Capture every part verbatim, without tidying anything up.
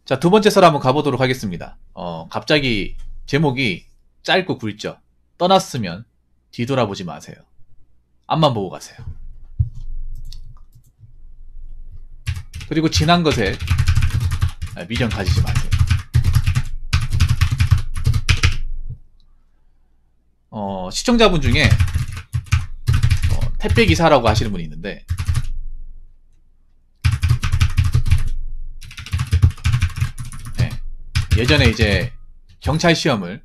자, 두 번째 썰 한번 가보도록 하겠습니다. 어, 갑자기 제목이 짧고 굵죠. 떠났으면 뒤돌아보지 마세요. 앞만 보고 가세요. 그리고 지난 것에 미련 가지지 마세요. 어, 시청자분 중에 어, 택배기사라고 하시는 분이 있는데 네, 예전에 이제 경찰 시험을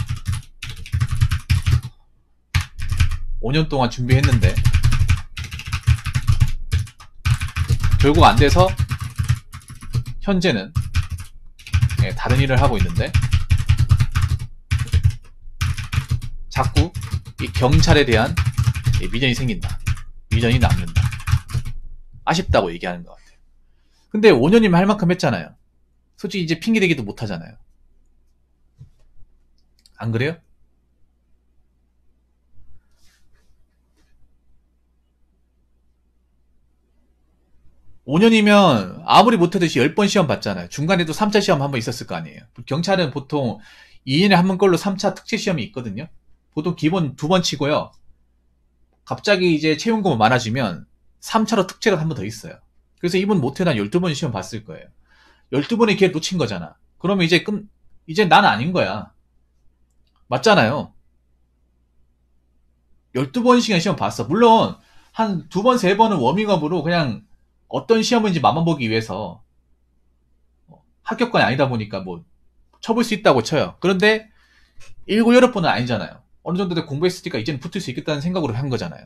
오 년 동안 준비했는데 결국 안 돼서 현재는 네, 다른 일을 하고 있는데 자꾸 이 경찰에 대한 미련이 생긴다. 미련이 남는다. 아쉽다고 얘기하는 것 같아요. 근데 오 년이면 할 만큼 했잖아요. 솔직히 이제 핑계대기도 못 하잖아요. 안 그래요? 오 년이면 아무리 못하듯이 십 번 시험 봤잖아요. 중간에도 삼 차 시험 한 번 있었을 거 아니에요. 경찰은 보통 이 년에 한 번 걸로 삼 차 특채 시험이 있거든요. 보통 기본 두 번 치고요. 갑자기 이제 채용고가 많아지면 삼 차로 특채가 한 번 더 있어요. 그래서 이분 못해도 한 열두 번 시험 봤을 거예요. 열두 번의 기회를 놓친 거잖아. 그러면 이제 끝, 이제 난 아닌 거야. 맞잖아요. 열두 번씩이나 시험 봤어. 물론 한 두 번, 세 번은 워밍업으로 그냥 어떤 시험인지 맛만 보기 위해서 합격권이 아니다 보니까 뭐 쳐볼 수 있다고 쳐요. 그런데 일곱, 여덟 번은 아니잖아요. 어느 정도 공부했으니까 이제는 붙을 수 있겠다는 생각으로 한 거잖아요.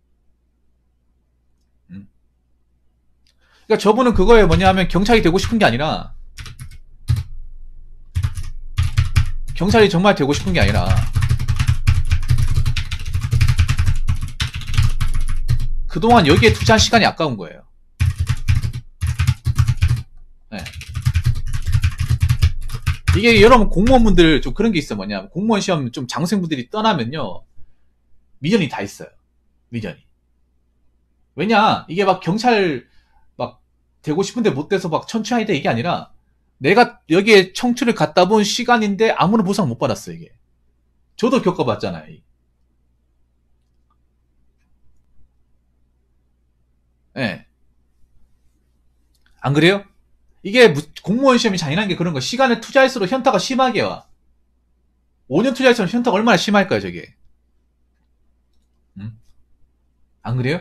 음. 그러니까 저분은 그거에 뭐냐 하면 경찰이 되고 싶은 게 아니라 경찰이 정말 되고 싶은 게 아니라 그동안 여기에 투자한 시간이 아까운 거예요. 네. 이게 여러분 공무원분들 좀 그런 게 있어. 뭐냐 공무원 시험 좀 장생분들이 떠나면요 미련이 다 있어요. 미련이. 왜냐 이게 막 경찰 막 되고 싶은데 못 돼서 막 천추하이다 이게 아니라 내가 여기에 청춘을 갖다 본 시간인데 아무런 보상 못 받았어. 이게 저도 겪어봤잖아요. 예. 네. 안 그래요? 이게 공무원 시험이 잔인한 게 그런 거. 시간을 투자할수록 현타가 심하게 와. 오 년 투자할수록 현타가 얼마나 심할까요, 저게? 음? 안 그래요?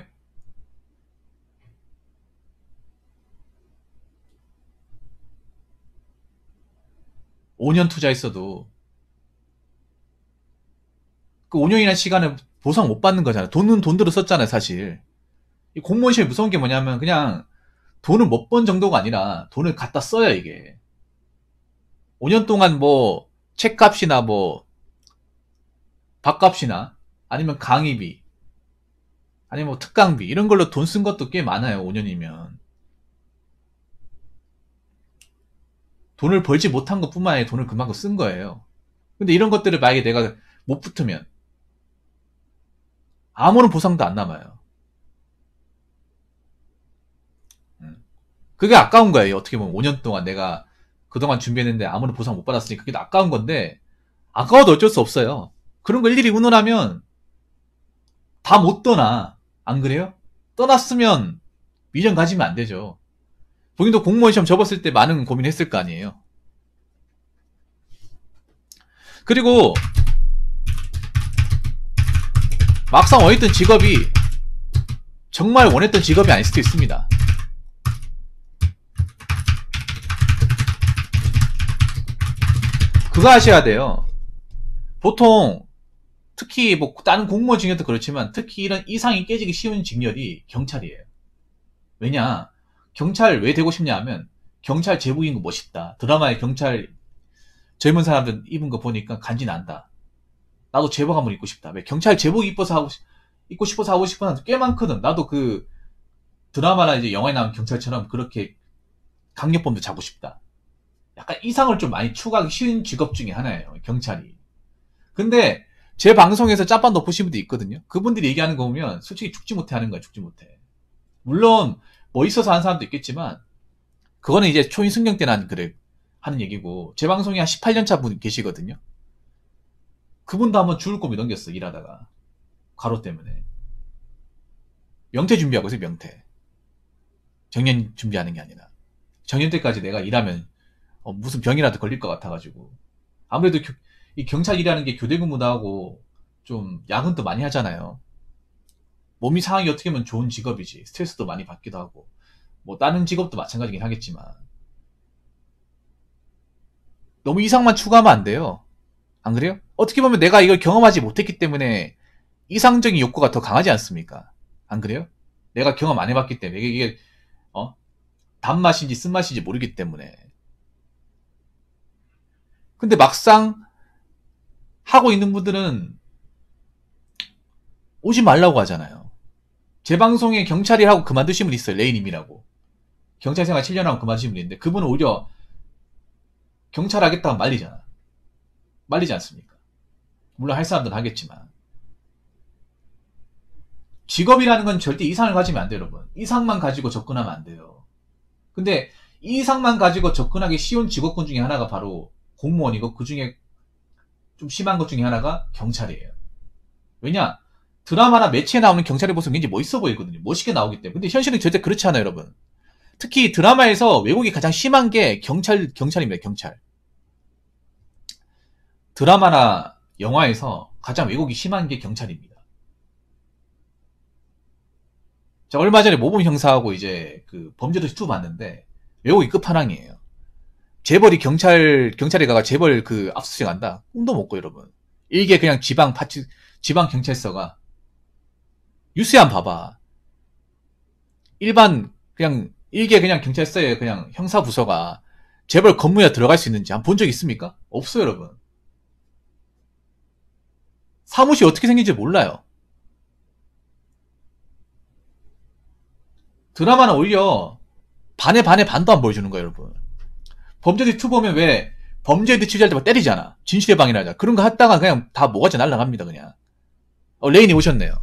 오 년 투자했어도 그 오 년이라는 시간을 보상 못 받는 거잖아요. 돈은 돈대로 썼잖아요, 사실. 이 공무원 시험이 무서운 게 뭐냐면 그냥 돈을 못 번 정도가 아니라 돈을 갖다 써요, 이게. 오 년 동안 뭐 책값이나 뭐 밥값이나 아니면 강의비 아니면 뭐 특강비 이런 걸로 돈 쓴 것도 꽤 많아요. 오 년이면. 돈을 벌지 못한 것뿐만 아니라 돈을 그만큼 쓴 거예요. 근데 이런 것들을 만약에 내가 못 붙으면 아무런 보상도 안 남아요. 그게 아까운 거예요. 어떻게 보면 오 년 동안 내가 그동안 준비했는데 아무런 보상 못 받았으니까 그게 아까운 건데 아까워도 어쩔 수 없어요. 그런 거 일일이 운운하면 다 못 떠나. 안 그래요? 떠났으면 미련 가지면 안 되죠. 본인도 공무원 시험 접었을 때 많은 고민했을 거 아니에요. 그리고 막상 원했던 직업이 정말 원했던 직업이 아닐 수도 있습니다. 그거 하셔야 돼요. 보통 특히 뭐 다른 공무원 직렬도 그렇지만 특히 이런 이상이 깨지기 쉬운 직렬이 경찰이에요. 왜냐 경찰 왜 되고 싶냐 하면 경찰 제복 입은 거 멋있다. 드라마에 경찰 젊은 사람들 입은 거 보니까 간지 난다. 나도 제복 한번 입고 싶다. 왜 경찰 제복 입어서 하고 입고 싶어서 하고 싶은 사람 꽤 많거든. 나도 그 드라마나 이제 영화에 나온 경찰처럼 그렇게 강력범도 잡고 싶다. 약간 이상을 좀 많이 추구하기 쉬운 직업 중에 하나예요. 경찰이. 근데 제 방송에서 짭반 높으신 분도 있거든요. 그분들이 얘기하는 거 보면 솔직히 죽지 못해 하는 거야. 죽지 못해. 물론 뭐 있어서 하는 사람도 있겠지만 그거는 이제 초인승경 때는 그래 하는 얘기고, 제 방송에 한 십팔 년 차 분 계시거든요. 그분도 한번 죽을 고비 넘겼어, 일하다가. 과로 때문에. 명퇴 준비하고 있어요, 명퇴. 정년 준비하는 게 아니라. 정년 때까지 내가 일하면 어, 무슨 병이라도 걸릴 것 같아가지고. 아무래도 교- 이 경찰 일하는 게 교대 근무도 하고 좀 야근도 많이 하잖아요. 몸이 상황이 어떻게 보면 좋은 직업이지. 스트레스도 많이 받기도 하고. 뭐 다른 직업도 마찬가지긴 하겠지만 너무 이상만 추구하면 안 돼요. 안 그래요? 어떻게 보면 내가 이걸 경험하지 못했기 때문에 이상적인 욕구가 더 강하지 않습니까? 안 그래요? 내가 경험 안 해봤기 때문에 이게 어? 단맛인지 쓴맛인지 모르기 때문에. 근데 막상 하고 있는 분들은 오지 말라고 하잖아요. 제 방송에 경찰이라고 그만두신 분 있어요. 레이님이라고. 경찰 생활 칠 년 하고 그만두신 분 있는데 그분은 오히려 경찰 하겠다고 말리잖아. 말리지 않습니까? 물론 할 사람들은 하겠지만. 직업이라는 건 절대 이상을 가지면 안 돼요, 여러분. 이상만 가지고 접근하면 안 돼요. 근데 이상만 가지고 접근하기 쉬운 직업군 중에 하나가 바로 공무원이고 그 중에 좀 심한 것 중에 하나가 경찰이에요. 왜냐? 드라마나 매체에 나오는 경찰의 모습은 굉장히 멋있어 보이거든요. 멋있게 나오기 때문에. 근데 현실은 절대 그렇지 않아요, 여러분. 특히 드라마에서 왜곡이 가장 심한 게 경찰, 경찰입니다, 경찰. 드라마나 영화에서 가장 왜곡이 심한 게 경찰입니다. 자, 얼마 전에 모범 형사하고 이제 그 범죄도시 투 봤는데 왜곡이 끝판왕이에요. 재벌이 경찰, 경찰에 가가 재벌 그 압수수색 한다? 꿈도 못 꿔요, 여러분. 이게 그냥 지방 파치, 지방 경찰서가 뉴스에 한 봐봐. 일반 그냥 일개 그냥 경찰서에 그냥 형사부서가 재벌 건물에 들어갈 수 있는지 한 번 본 적 있습니까? 없어요, 여러분. 사무실 어떻게 생긴지 몰라요. 드라마는 오히려 반에 반에 반도 안 보여주는 거예요, 여러분. 범죄도시 투 보면 왜 범죄도시 취재할 때 막 때리잖아. 진실의 방이라 하자. 그런 거 했다가 그냥 다 뭐가지 날라갑니다, 그냥. 어, 레인이 오셨네요.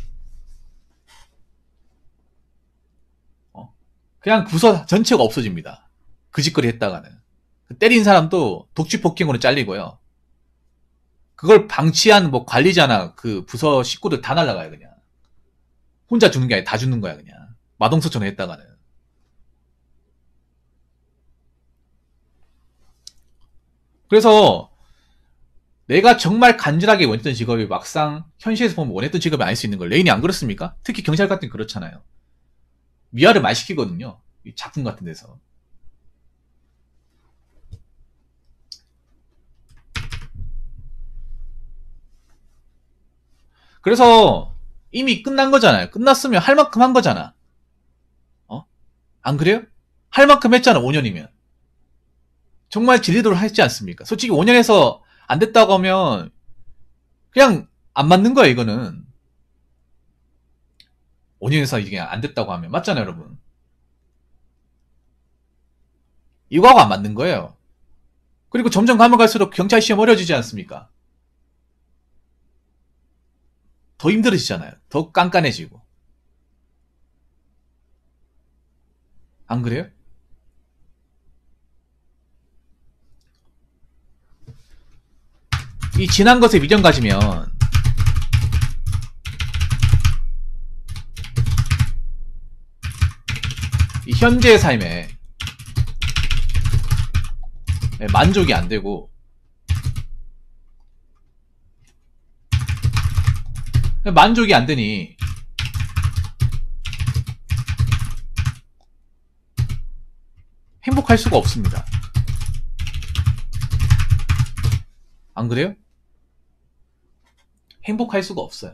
어? 그냥 부서 전체가 없어집니다. 그 짓거리 했다가는. 때린 사람도 독취 폭행으로 잘리고요. 그걸 방치한 뭐 관리자나 그 부서 식구들 다 날라가요, 그냥. 혼자 죽는 게 아니라 다 죽는 거야, 그냥. 마동석처럼 했다가는. 그래서 내가 정말 간절하게 원했던 직업이 막상 현실에서 보면 원했던 직업이 아닐 수 있는 걸. 레인이 안 그렇습니까? 특히 경찰 같은 게 그렇잖아요. 미아를 말 시키거든요. 이 작품 같은 데서. 그래서 이미 끝난 거잖아요. 끝났으면 할 만큼 한 거잖아. 어? 안 그래요? 할 만큼 했잖아, 오 년이면. 정말 질리도록 했지 않습니까? 솔직히 오 년에서 안 됐다고 하면 그냥 안 맞는 거야, 이거는. 오 년에서 이게 안 됐다고 하면. 맞잖아요, 여러분. 이거하고 안 맞는 거예요. 그리고 점점 가면 갈수록 경찰 시험 어려지지 않습니까? 더 힘들어지잖아요. 더 깐깐해지고. 안 그래요? 이 지난 것에 미련 가지면 이 현재의 삶에 만족이 안 되고 만족이 안 되니 행복할 수가 없습니다. 안 그래요? 행복할 수가 없어요.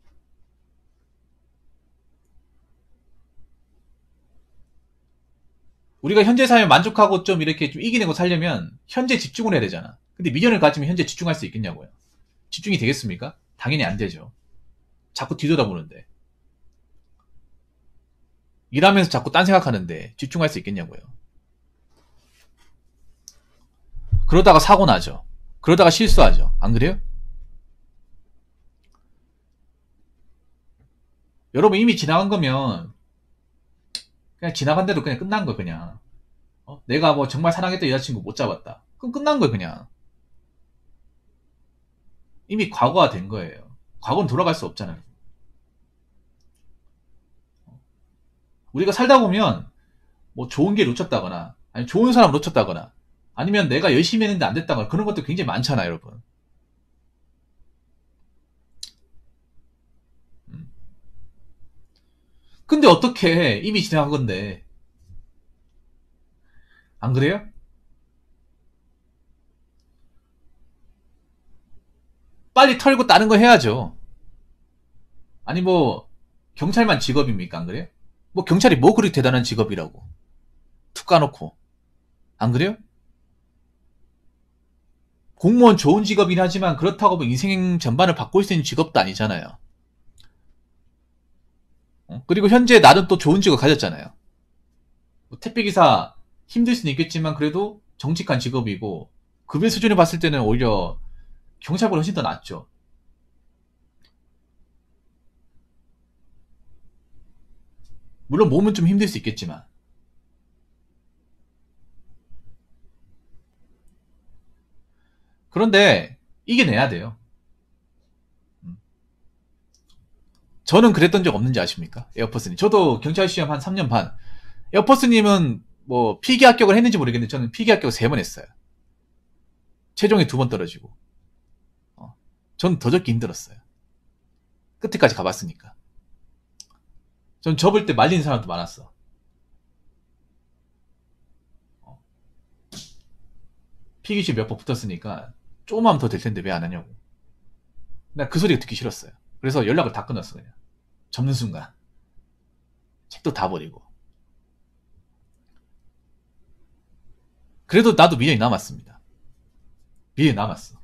우리가 현재 삶에 만족하고 좀 이렇게 좀 이기내고 살려면 현재 집중을 해야 되잖아. 근데 미련을 가지면 현재 집중할 수 있겠냐고요. 집중이 되겠습니까? 당연히 안 되죠. 자꾸 뒤돌아보는데. 일하면서 자꾸 딴 생각하는데 집중할 수 있겠냐고요. 그러다가 사고 나죠. 그러다가 실수하죠. 안 그래요? 여러분 이미 지나간 거면 그냥 지나간 대로 그냥 끝난 거 그냥. 어? 내가 뭐 정말 사랑했던 여자친구 못 잡았다. 그럼 끝난 거예요, 그냥. 이미 과거가 된 거예요. 과거는 돌아갈 수 없잖아요. 우리가 살다 보면 뭐 좋은 게 놓쳤다거나 아니 좋은 사람 놓쳤다거나 아니면 내가 열심히 했는데 안 됐다거나 그런 것도 굉장히 많잖아요, 여러분. 음. 근데 어떻게 이미 지나간 건데 안 그래요? 빨리 털고 다른 거 해야죠. 아니 뭐 경찰만 직업입니까? 안 그래요? 뭐 경찰이 뭐 그리 대단한 직업이라고 툭 까놓고 안 그래요? 공무원 좋은 직업이긴 하지만 그렇다고 뭐 인생 전반을 바꿀 수 있는 직업도 아니잖아요. 어? 그리고 현재 나는 또 좋은 직업 가졌잖아요. 뭐 택배기사 힘들 수는 있겠지만 그래도 정직한 직업이고 급여 수준을 봤을 때는 오히려 경찰보다 훨씬 더 낫죠. 물론 몸은 좀 힘들 수 있겠지만 그런데 이겨내야 돼요. 음. 저는 그랬던 적 없는지 아십니까? 에어포스님. 저도 경찰 시험 한 삼 년 반. 에어포스님은 뭐 필기 합격을 했는지 모르겠는데 저는 필기 합격을 세 번 했어요. 최종에 두 번 떨어지고. 어. 전 더 적기 힘들었어요. 끝에까지 가봤으니까. 전 접을 때 말리는 사람도 많았어. 어. 필기시 몇 번 붙었으니까 조금만 하면 더 될 텐데 왜 안 하냐고. 나 그 소리가 듣기 싫었어요. 그래서 연락을 다 끊었어 그냥. 접는 순간. 책도 다 버리고. 그래도 나도 미련이 남았습니다. 미련이 남았어.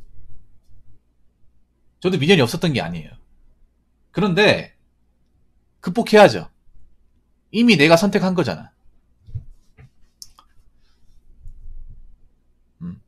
저도 미련이 없었던 게 아니에요. 그런데 극복해야죠. 이미 내가 선택한 거잖아. 음.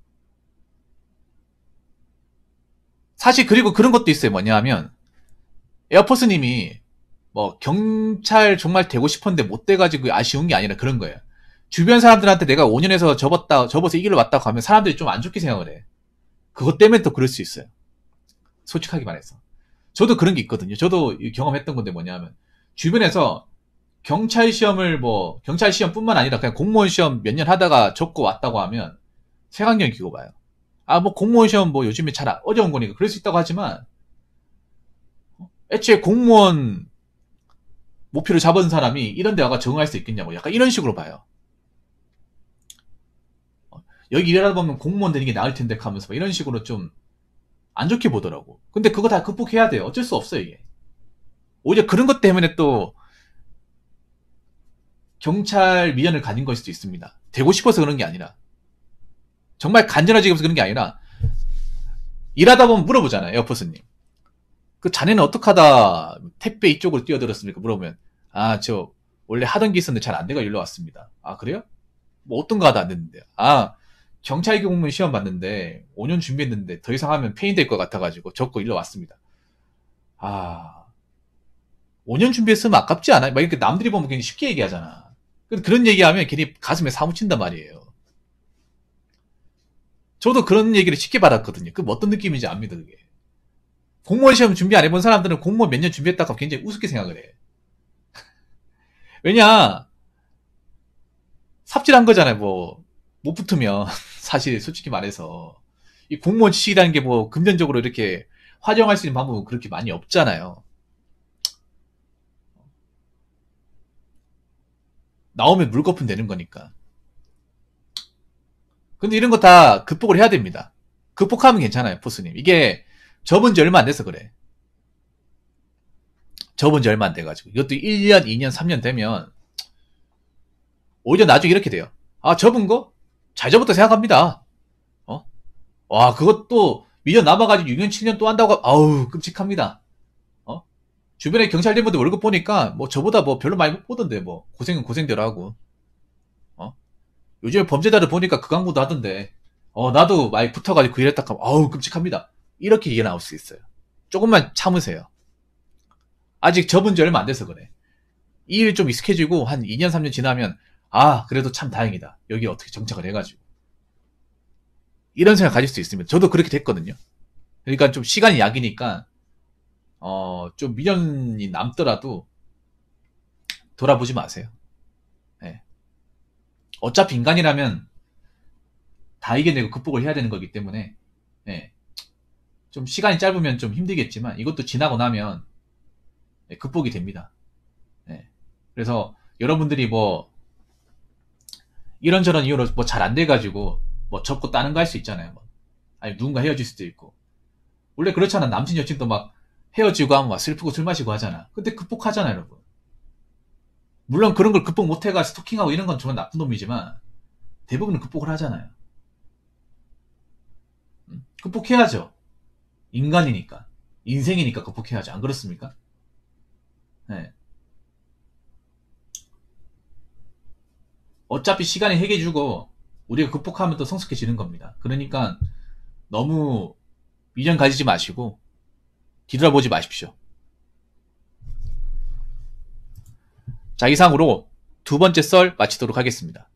사실 그리고 그런 것도 있어요. 뭐냐 하면 에어포스님이 뭐 경찰 정말 되고 싶었는데 못 돼가지고 아쉬운 게 아니라 그런 거예요. 주변 사람들한테 내가 오 년에서 접었다, 접어서 이 길로 왔다고 하면 사람들이 좀 안 좋게 생각을 해. 그것 때문에 또 그럴 수 있어요. 솔직하게 말해서. 저도 그런 게 있거든요. 저도 경험했던 건데 뭐냐면 주변에서 경찰 시험을 뭐 경찰 시험뿐만 아니라 그냥 공무원 시험 몇 년 하다가 접고 왔다고 하면 색안경 끼고 봐요. 아 뭐 공무원 시험 뭐 요즘에 잘 어려운 거니까 그럴 수 있다고 하지만 애초에 공무원 목표를 잡은 사람이 이런 데 와가 적응할 수 있겠냐고 약간 이런 식으로 봐요. 여기 일하다 보면 공무원 되는 게 나을 텐데 하면서 이런 식으로 좀 안 좋게 보더라고. 근데 그거 다 극복해야 돼요. 어쩔 수 없어요 이게. 오히려 그런 것 때문에 또 경찰 미련을 가진 걸 수도 있습니다. 되고 싶어서 그런 게 아니라 정말 간절해지고 그런 게 아니라 일하다 보면 물어보잖아요. 에어포스님. 그 자네는 어떻게 하다 택배 이쪽으로 뛰어들었습니까? 물어보면 아 저 원래 하던 게 있었는데 잘 안 돼가 일로 왔습니다. 아 그래요? 뭐 어떤 거 하다 안 됐는데 아 경찰 공무원 시험 봤는데 오 년 준비했는데 더 이상 하면 페인 될 것 같아가지고 적고 일로 왔습니다. 아 오 년 준비했으면 아깝지 않아요? 막 이렇게 남들이 보면 괜히 쉽게 얘기하잖아. 그런 얘기하면 괜히 가슴에 사무친단 말이에요. 저도 그런 얘기를 쉽게 받았거든요. 그 어떤 느낌인지 압니다, 그게. 공무원 시험 준비 안 해본 사람들은 공무원 몇 년 준비했다가 굉장히 우습게 생각을 해. 왜냐, 삽질한 거잖아요, 뭐. 못 붙으면, 사실, 솔직히 말해서. 이 공무원 지식이라는 게 뭐, 금전적으로 이렇게 활용할 수 있는 방법은 그렇게 많이 없잖아요. 나오면 물거품 되는 거니까. 근데 이런 거 다 극복을 해야 됩니다. 극복하면 괜찮아요, 포스님. 이게 접은 지 얼마 안 돼서 그래. 접은 지 얼마 안 돼가지고. 이것도 일 년, 이 년, 삼 년 되면 오히려 나중에 이렇게 돼요. 아, 접은 거? 잘 접었다 생각합니다. 어? 와, 그것도 미련 남아가지고 육 년, 칠 년 또 한다고, 아우, 끔찍합니다. 어? 주변에 경찰대원들 월급 보니까 뭐 저보다 뭐 별로 많이 못 보던데 뭐 고생은 고생대로 하고. 어? 요즘에 범죄자들 보니까 그 광고도 하던데 어 나도 많이 붙어가지고 그 일했다 하면 아우 끔찍합니다. 이렇게 얘기 나올 수 있어요. 조금만 참으세요. 아직 접은 지 얼마 안 돼서 그래. 이 일 좀 익숙해지고 한 이 년 삼 년 지나면 아, 그래도 참 다행이다. 여기 어떻게 정착을 해가지고. 이런 생각 가질 수 있습니다. 저도 그렇게 됐거든요. 그러니까 좀 시간이 약이니까, 어, 좀 미련이 남더라도 돌아보지 마세요. 네. 어차피 인간이라면 다 이겨내고 극복을 해야 되는 거기 때문에, 네. 좀 시간이 짧으면 좀 힘들겠지만, 이것도 지나고 나면 네, 극복이 됩니다. 네. 그래서 여러분들이 뭐, 이런저런 이유로 뭐 잘 안 돼가지고, 뭐 접고 따는 거 할 수 있잖아요. 뭐. 아니, 누군가 헤어질 수도 있고. 원래 그렇잖아. 남친, 여친도 막 헤어지고 하면 막 슬프고 술 마시고 하잖아. 근데 극복하잖아, 여러분. 물론 그런 걸 극복 못해가 스토킹하고 이런 건 정말 나쁜 놈이지만, 대부분은 극복을 하잖아요. 음? 극복해야죠. 인간이니까. 인생이니까 극복해야죠. 안 그렇습니까? 네. 어차피 시간이 해결해주고, 우리가 극복하면 또 성숙해지는 겁니다. 그러니까, 너무 미련 가지지 마시고, 뒤돌아보지 마십시오. 자, 이상으로 두 번째 썰 마치도록 하겠습니다.